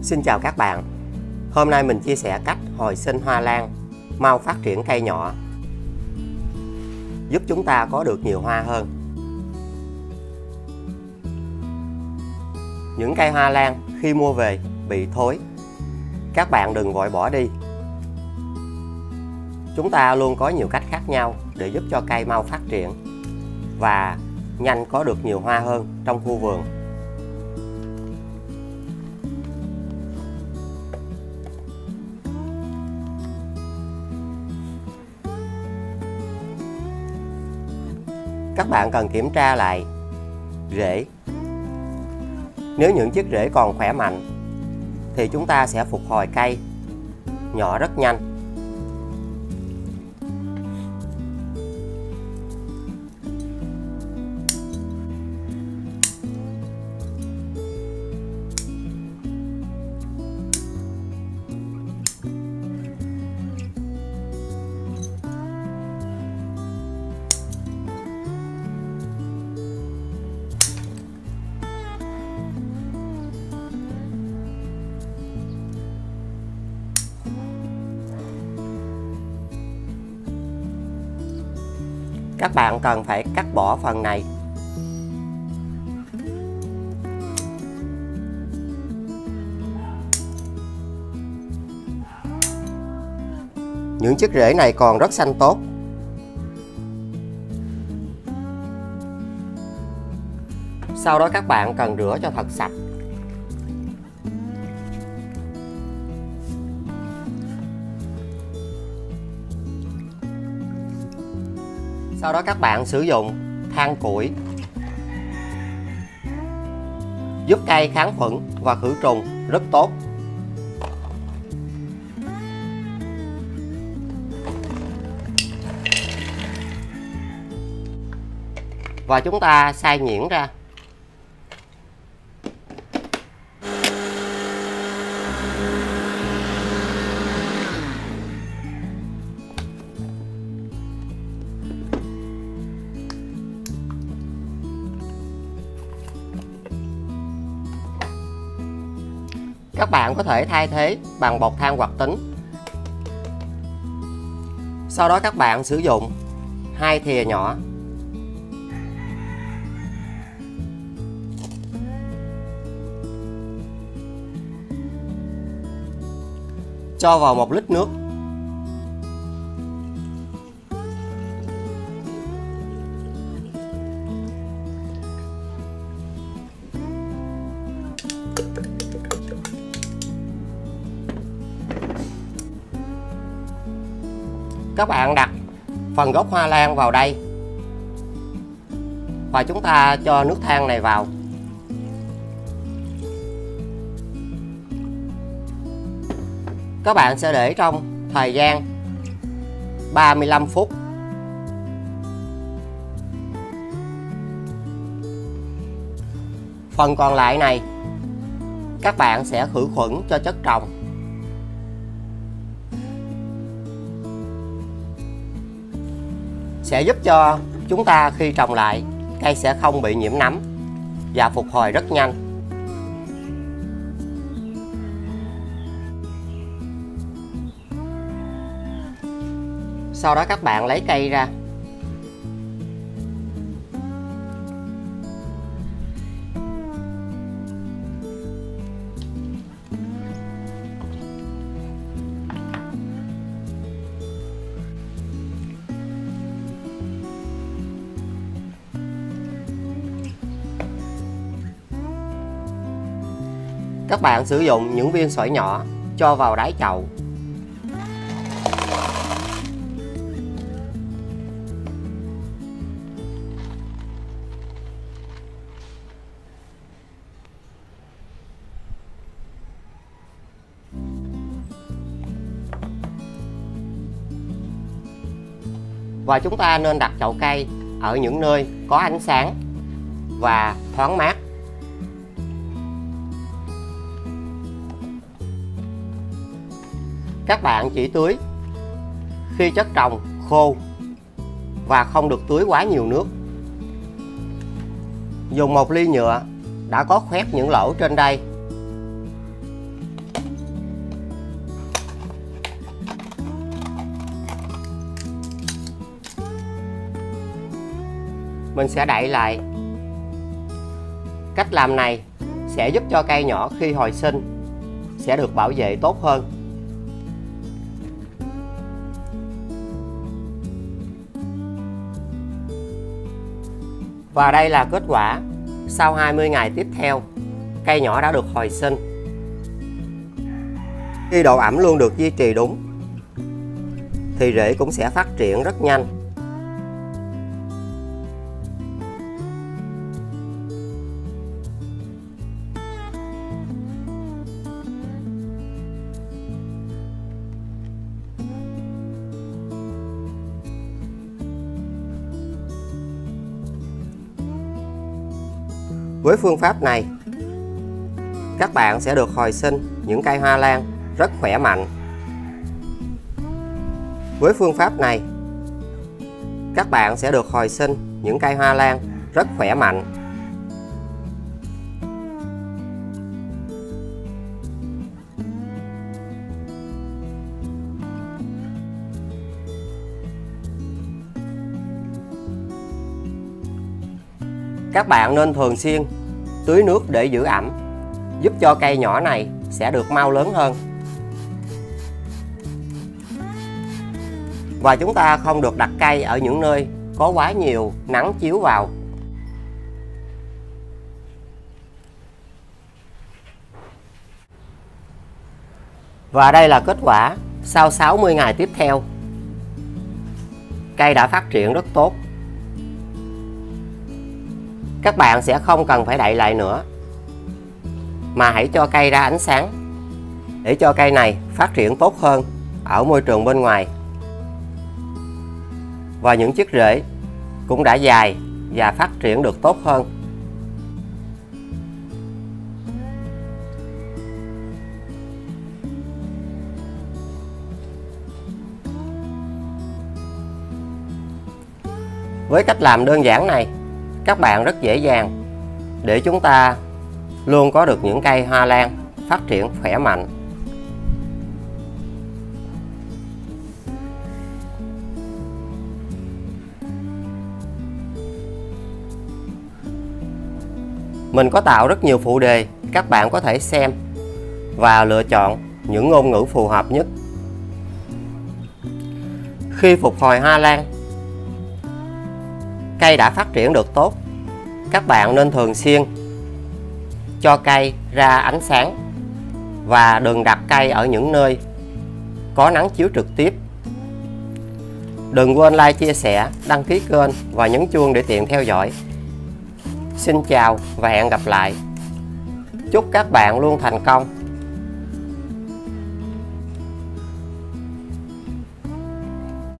Xin chào các bạn. Hôm nay mình chia sẻ cách hồi sinh hoa lan mau phát triển cây nhỏ, giúp chúng ta có được nhiều hoa hơn. Những cây hoa lan khi mua về bị thối, các bạn đừng vội bỏ đi. Chúng ta luôn có nhiều cách khác nhau để giúp cho cây mau phát triển và nhanh có được nhiều hoa hơn trong khu vườn. Các bạn cần kiểm tra lại rễ. Nếu những chiếc rễ còn khỏe mạnh thì chúng ta sẽ phục hồi cây nhỏ rất nhanh. Các bạn cần phải cắt bỏ phần này. Những chiếc rễ này còn rất xanh tốt. Sau đó các bạn cần rửa cho thật sạch. Sau đó các bạn sử dụng than củi giúp cây kháng khuẩn và khử trùng rất tốt. Và chúng ta xay nhuyễn ra. Các bạn có thể thay thế bằng bột than hoạt tính. Sau đó các bạn sử dụng 2 thìa nhỏ cho vào 1 lít nước. Các bạn đặt phần gốc hoa lan vào đây và chúng ta cho nước than này vào. Các bạn sẽ để trong thời gian 35 phút. Phần còn lại này các bạn sẽ khử khuẩn cho chất trồng. Sẽ giúp cho chúng ta khi trồng lại, cây sẽ không bị nhiễm nấm và phục hồi rất nhanh. Sau đó các bạn lấy cây ra. Các bạn sử dụng những viên sỏi nhỏ cho vào đáy chậu. Và chúng ta nên đặt chậu cây ở những nơi có ánh sáng và thoáng mát. Các bạn chỉ tưới khi chất trồng khô và không được tưới quá nhiều nước. Dùng một ly nhựa đã có khoét những lỗ trên đây mình sẽ đậy lại. Cách làm này sẽ giúp cho cây nhỏ khi hồi sinh sẽ được bảo vệ tốt hơn. Và đây là kết quả sau 20 ngày tiếp theo, cây nhỏ đã được hồi sinh. Khi độ ẩm luôn được duy trì đúng thì rễ cũng sẽ phát triển rất nhanh. Với phương pháp này, các bạn sẽ được hồi sinh những cây hoa lan rất khỏe mạnh. Với phương pháp này, các bạn sẽ được hồi sinh những cây hoa lan rất khỏe mạnh. Các bạn nên thường xuyên tưới nước để giữ ẩm, giúp cho cây nhỏ này sẽ được mau lớn hơn. Và chúng ta không được đặt cây ở những nơi có quá nhiều nắng chiếu vào. Và đây là kết quả sau 60 ngày tiếp theo. Cây đã phát triển rất tốt. Các bạn sẽ không cần phải đậy lại nữa, mà hãy cho cây ra ánh sáng để cho cây này phát triển tốt hơn ở môi trường bên ngoài. Và những chiếc rễ cũng đã dài và phát triển được tốt hơn. Với cách làm đơn giản này, các bạn rất dễ dàng để chúng ta luôn có được những cây hoa lan phát triển khỏe mạnh. Mình có tạo rất nhiều phụ đề, các bạn có thể xem và lựa chọn những ngôn ngữ phù hợp nhất. Khi phục hồi hoa lan, cây đã phát triển được tốt, các bạn nên thường xuyên cho cây ra ánh sáng và đừng đặt cây ở những nơi có nắng chiếu trực tiếp. Đừng quên like, chia sẻ, đăng ký kênh và nhấn chuông để tiện theo dõi. Xin chào và hẹn gặp lại. Chúc các bạn luôn thành công.